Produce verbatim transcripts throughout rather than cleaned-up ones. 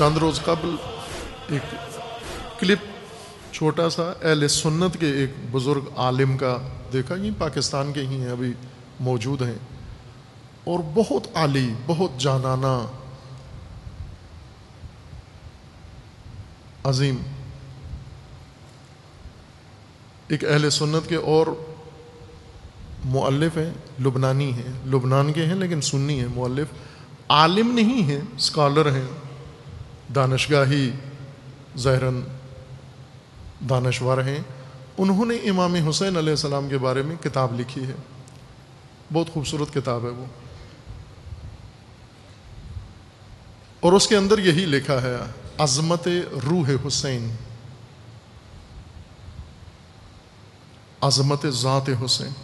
چند روز قبل ایک کلپ چھوٹا سا اہل سنت کے ایک بزرگ عالم کا دیکھا، یہ پاکستان کے ہی ہیں، ابھی موجود ہیں، اور بہت عالی، بہت جانانہ، عظیم، ایک اہل سنت کے اور مؤلف ہیں، لبنانی ہیں، لبنان کے ہیں لیکن سنی ہیں، مؤلف، عالم نہیں ہیں، اسکالر ہیں، دانشگاہی ظاہراً دانشور ہیں. انہوں نے امام حسین علیہ السلام کے بارے میں کتاب لکھی ہے، بہت خوبصورت کتاب ہے وہ، اور اس کے اندر یہی لکھا ہے: عظمت روح حسین، عظمت ذات حسین،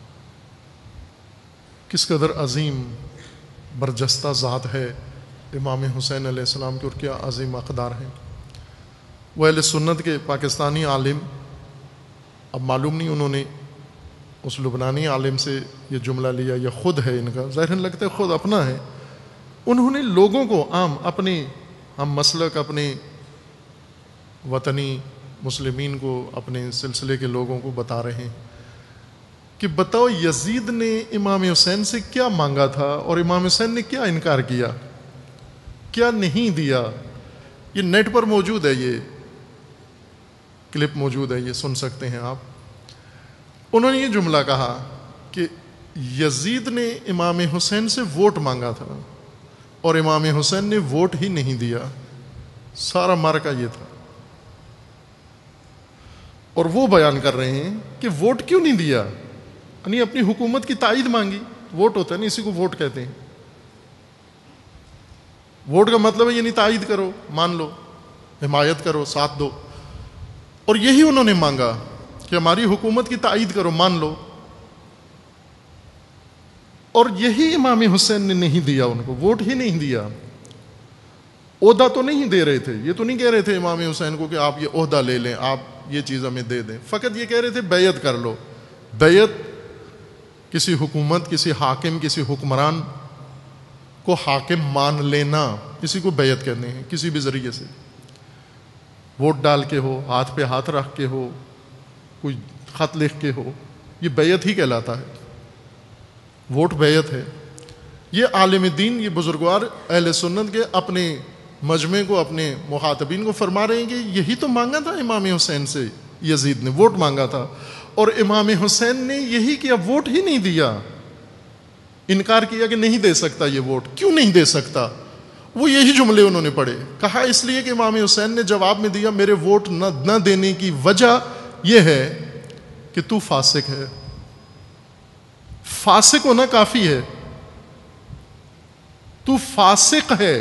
کس قدر عظیم برجستہ ذات ہے امام حسین علیہ السلام کے، اور کیا عظیم اقدار ہیں. وہ اہل سنت کے پاکستانی عالم، اب معلوم نہیں انہوں نے اس لبنانی عالم سے یہ جملہ لیا یا خود ہے ان کا، ظاہر لگتا ہے خود اپنا ہے. انہوں نے لوگوں کو عام اپنے ہم مسلک، اپنے وطنی مسلمین کو، اپنے سلسلے کے لوگوں کو بتا رہے ہیں کہ بتاؤ یزید نے امام حسین سے کیا مانگا تھا اور امام حسین نے کیا انکار کیا، کیا نہیں دیا. یہ نیٹ پر موجود ہے، یہ کلپ موجود ہے، یہ سن سکتے ہیں آپ. انہوں نے یہ جملہ کہا کہ یزید نے امام حسین سے ووٹ مانگا تھا اور امام حسین نے ووٹ ہی نہیں دیا. سارا مارکا یہ تھا. اور وہ بیان کر رہے ہیں کہ ووٹ کیوں نہیں دیا، یعنی اپنی حکومت کی تائید مانگی. ووٹ ہوتا ہے نا، اسی کو ووٹ کہتے ہیں. ووٹ کا مطلب ہے یعنی تائید کرو، مان لو، حمایت کرو، ساتھ دو. اور یہی انہوں نے مانگا کہ ہماری حکومت کی تائید کرو، مان لو. اور یہی امام حسین نے نہیں دیا، ان کو ووٹ ہی نہیں دیا. عہدہ تو نہیں دے رہے تھے، یہ تو نہیں کہہ رہے تھے امام حسین کو کہ آپ یہ عہدہ لے لیں، آپ یہ چیز ہمیں دے دیں. فقط یہ کہہ رہے تھے بیعت کر لو. بیعت کسی حکومت، کسی حاکم، کسی حکمران کو حاکم مان لینا، کسی کو بیعت کہتے ہیں، کسی بھی ذریعے سے، ووٹ ڈال کے ہو، ہاتھ پہ ہاتھ رکھ کے ہو، کوئی خط لکھ کے ہو، یہ بیعت ہی کہلاتا ہے. ووٹ بیعت ہے. یہ عالم دین، یہ بزرگوار اہل سنت کے اپنے مجمع کو، اپنے مخاطبین کو فرما رہے ہیں کہ یہی تو مانگا تھا امام حسین سے یزید نے، ووٹ مانگا تھا، اور امام حسین نے یہی کیا، ووٹ ہی نہیں دیا. انکار کیا کہ نہیں دے سکتا یہ ووٹ. کیوں نہیں دے سکتا؟ وہ یہی جملے انہوں نے پڑھے. کہا اس لیے کہ امام حسین نے جواب میں دیا میرے ووٹ نہ نہ دینے کی وجہ یہ ہے کہ تو فاسق ہے. فاسق ہونا کافی ہے، تو فاسق ہے،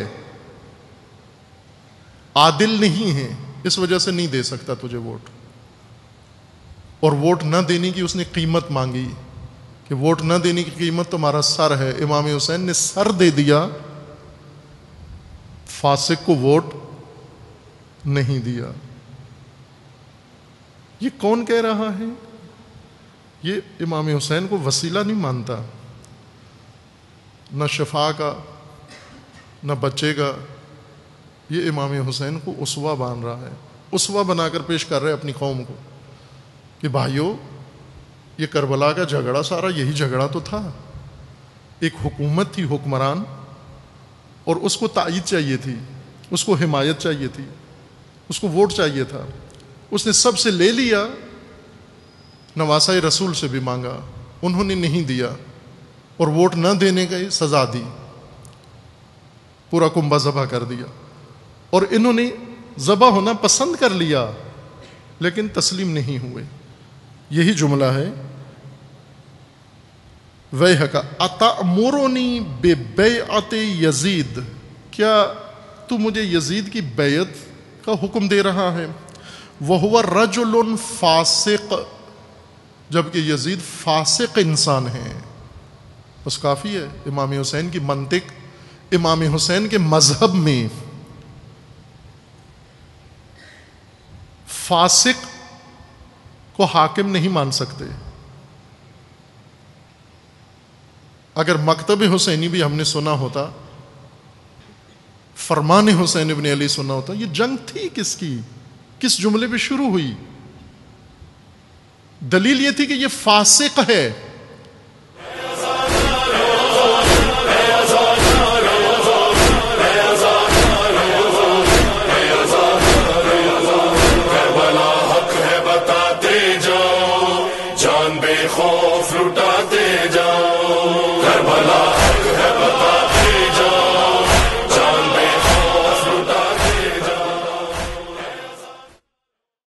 عادل نہیں ہے، اس وجہ سے نہیں دے سکتا تجھے ووٹ. اور ووٹ نہ دینے کی اس نے قیمت مانگی کہ ووٹ نہ دینے کی قیمت تمہارا سر ہے. امام حسین نے سر دے دیا، فاسق کو ووٹ نہیں دیا. یہ کون کہہ رہا ہے؟ یہ امام حسین کو وسیلہ نہیں مانتا، نہ شفاء کا نہ بچے کا. یہ امام حسین کو اسوہ مان رہا ہے، اسوہ بنا کر پیش کر رہے اپنی قوم کو کہ بھائیو یہ کربلا کا جھگڑا سارا یہی جھگڑا تو تھا. ایک حکومت تھی، حکمران، اور اس کو تائید چاہیے تھی، اس کو حمایت چاہیے تھی، اس کو ووٹ چاہیے تھا. اس نے سب سے لے لیا، نواسۂ رسول سے بھی مانگا، انہوں نے نہیں دیا، اور ووٹ نہ دینے کا سزا دی، پورا کنبہ ذبح کر دیا. اور انہوں نے ذبح ہونا پسند کر لیا لیکن تسلیم نہیں ہوئے. یہی جملہ ہے وَيْحَكَ أَتَأْمُرُنِي بِبَيْعَةِ یزید، کیا تو مجھے یزید کی بیعت کا حکم دے رہا ہے؟ وَهُوَ رَجُلٌ فاسق، جبکہ یزید فاسق انسان ہے. بس کافی ہے. امام حسین کی منطق، امام حسین کے مذہب میں فاسق کو حاکم نہیں مان سکتے. اگر مکتب حسینی بھی ہم نے سنا ہوتا فرمان حسین ابن علی سننا ہوتا. یہ جنگ تھی کس کی؟ کس جملے پہ شروع ہوئی؟ دلیل یہ تھی کہ یہ فاسق ہے.